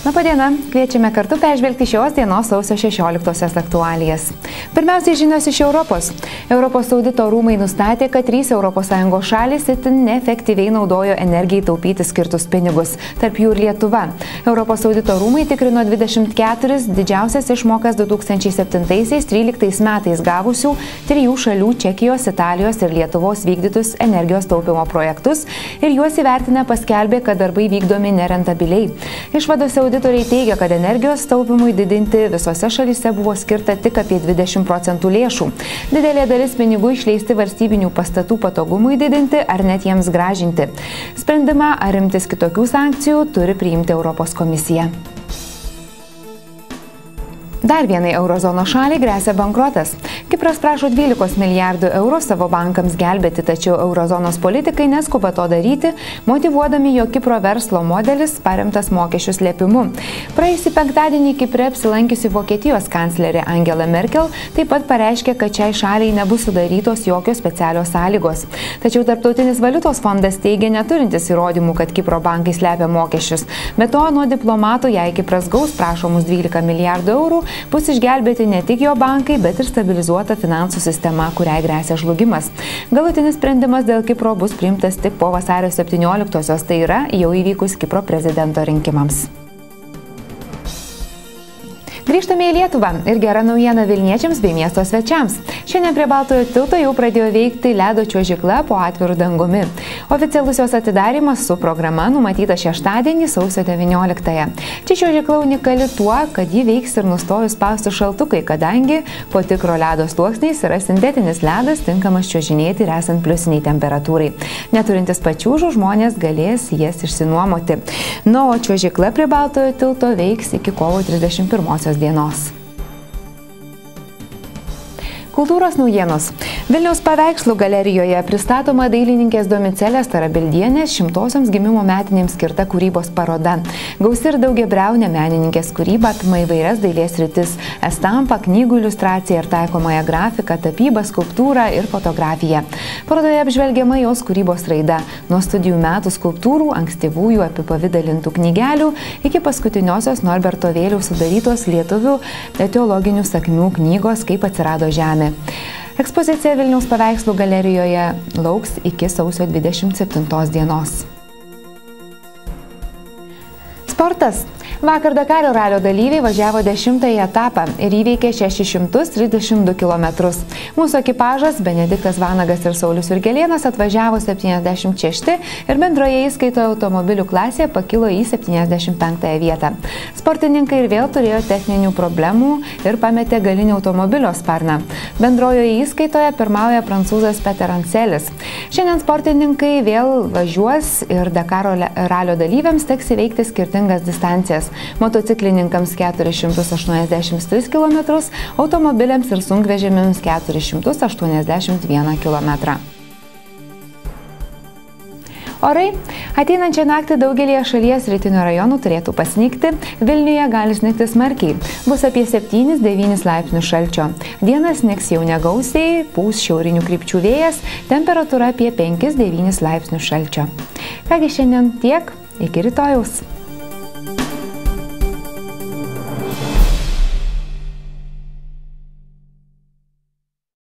Labadiena, kviečiame kartu peržvelgti šios dienos sausio 16-osios aktualijas. Pirmiausiai žinios iš Europos. Europos audito rūmai nustatė, kad 3 ES šalys itin neefektyviai naudojo energijai taupyti skirtus pinigus, tarp jų ir Lietuva. Europos audito rūmai tikrino 24 didžiausias išmokas 2007-2013 metais gavusių 3 šalių Čekijos, Italijos ir Lietuvos vykdytus energijos taupimo projektus ir juos įvertinę paskelbė, kad darbai vykdomi nerentabiliai. Išvadose auditoriai teigia, kad energijos taupimui didinti visose šalyse buvo skirta tik apie 20% lėšų. Didelė dalis pinigų išleisti valstybinių pastatų patogumui didinti ar net jiems gražinti. Sprendimą ar imtis kitokių sankcijų turi priimti Europos komisija. Dar vienai eurozono šaliai gresia bankrotas. Kipras prašo 12 milijardų eurų savo bankams gelbėti, tačiau eurozonos politikai neskuba to daryti, motyvuodami, jog Kipro verslo modelis paremtas mokesčių slėpimu. Praėjusį penktadienį Kipre apsilankiusi Vokietijos kanclerė Angela Merkel taip pat pareiškė, kad šiai šaliai nebus sudarytos jokios specialios sąlygos. Tačiau Tarptautinis valiutos fondas teigia neturintis įrodymų, kad Kipro bankai slepia mokesčius. Be to, nuo diplomatų, jei Kipras gaus prašomus 12 milijardų eurų, bus išgelbėti ne tik jo bankai, bet ir stabilizuota finansų sistema, kuriai gresia žlugimas. Galutinis sprendimas dėl Kipro bus priimtas tik po vasario 17-osios, tai yra jau įvykus Kipro prezidento rinkimams. Grįžtame į Lietuvą ir gera naujiena Vilniečiams bei miesto svečiams. Šiandien prie Baltojo tilto jau pradėjo veikti ledo čiuožykla po atviru dangumi. Oficialus jos atidarymas su programa numatyta šeštadienį sausio 19-ąją. Čia čiuožykla unikali tuo, kad ji veiks ir nustojus spausti šaltukai, kadangi po tikro ledo sluoksniais yra sintetinis ledas tinkamas čiuožinėti ir esant pliusiniai temperatūrai. Neturintis pačiūžų žmonės galės jas išsinuomoti. Na, o čiuožykla prie Baltojo tilto veiks iki kovo 31 dienos. Kultūros naujienos. Vilniaus paveikslų galerijoje pristatoma dailininkės Domicelės Tarabildienės 100-osios gimimo metinėms skirta kūrybos paroda. Gausi ir daugiabriaunė menininkės kūryba apima įvairias dailės sritis – estampą, knygų iliustraciją ir taikomąją grafiką, tapybą, skulptūrą ir fotografiją. Parodoje apžvelgiama jos kūrybos raida – nuo studijų metų skulptūrų, ankstyvųjų apipavidalintų knygelių iki paskutiniosios Norberto Vėliaus sudarytos lietuvių teologinių sakmių knygos Kaip atsirado žemė. Ekspozicija Vilniaus paveikslų galerijoje lauks iki sausio 27 dienos. Sportas. Vakar Dakaro ralio dalyviai važiavo 10-ąjį etapą ir įveikė 632 km. Mūsų ekipažas Benediktas Vanagas ir Saulius Virgelėnas atvažiavo 76 ir bendroje įskaitoje automobilių klasėje pakilo į 75-ąją vietą. Sportininkai ir vėl turėjo techninių problemų ir pametė galinį automobilio sparną. Bendrojoje įskaitoje pirmauja prancūzas Peter Ancelis. Šiandien sportininkai vėl važiuos ir Dakaro ralio dalyviams teks įveikti skirtingas distancijas. Motociklininkams 483 km, automobiliams ir sunkvežimiams 481 km. Orai. Ateinančią naktį daugelėje šalies rytinių rajonų turėtų pasnigti, Vilniuje gali snigti smarkiai. Bus apie 7-9 laipsnių šalčio. Dieną snigs jau negausiai, pūs šiaurinių krypčių vėjas, temperatūra apie 5-9 laipsnių šalčio. Kągi šiandien tiek, iki rytojaus.